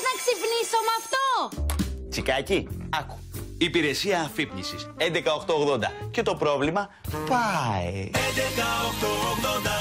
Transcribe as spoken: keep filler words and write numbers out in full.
να ξυπνήσω με αυτό. Τσικάκι, άκου. Υπηρεσία αφύπνισης έντεκα οκτακόσια ογδόντα. Και το πρόβλημα πάει. έντεκα οκτακόσια ογδόντα.